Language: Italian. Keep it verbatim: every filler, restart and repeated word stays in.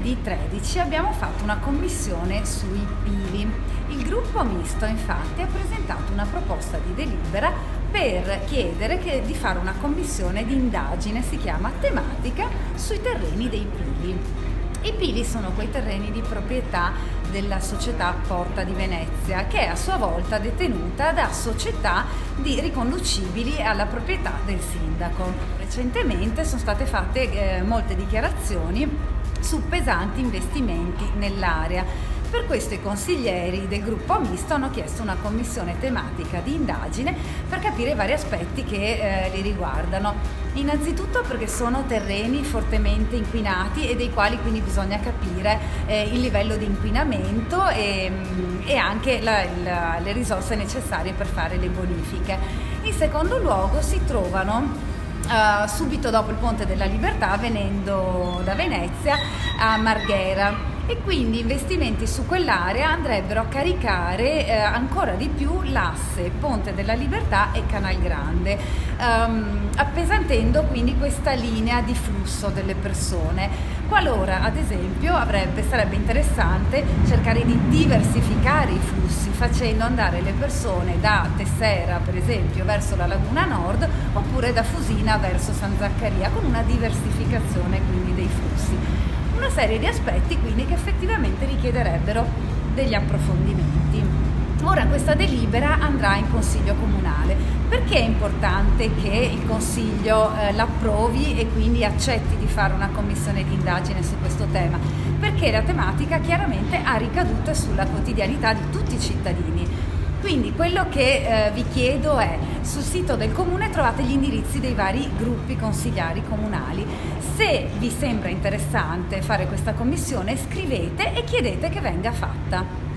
venerdì tredici abbiamo fatto una commissione sui pili. Il gruppo misto infatti ha presentato una proposta di delibera per chiedere che, di fare una commissione di indagine, si chiama tematica, sui terreni dei pili. I pili sono quei terreni di proprietà della società Porta di Venezia, che è a sua volta detenuta da società di, riconducibili alla proprietà del sindaco. Recentemente sono state fatte eh, molte dichiarazioni su pesanti investimenti nell'area. Per questo i consiglieri del gruppo misto hanno chiesto una commissione tematica di indagine per capire vari aspetti che eh, li riguardano. Innanzitutto perché sono terreni fortemente inquinati e dei quali quindi bisogna capire eh, il livello di inquinamento e, e anche la, la, le risorse necessarie per fare le bonifiche. In secondo luogo si trovano Uh, subito dopo il Ponte della Libertà, venendo da Venezia a Marghera, e quindi investimenti su quell'area andrebbero a caricare eh, ancora di più l'asse Ponte della Libertà e Canal Grande, um, appesantendo quindi questa linea di flusso delle persone. Qualora ad esempio avrebbe, sarebbe interessante cercare di diversificare i flussi, facendo andare le persone da Tessera per esempio verso la Laguna Nord, oppure da Fusina verso San Zaccaria, con una diversificazione quindi dei flussi. Una serie di aspetti quindi che effettivamente richiederebbero degli approfondimenti. Ora questa delibera andrà in Consiglio Comunale. Perché è importante che il Consiglio eh, l'approvi e quindi accetti di fare una commissione di indagine su questo tema? Perché la tematica chiaramente ha ricadute sulla quotidianità di tutti i cittadini. Quindi quello che eh, vi chiedo è: sul sito del Comune trovate gli indirizzi dei vari gruppi consigliari comunali. Se vi sembra interessante fare questa commissione, scrivete e chiedete che venga fatta.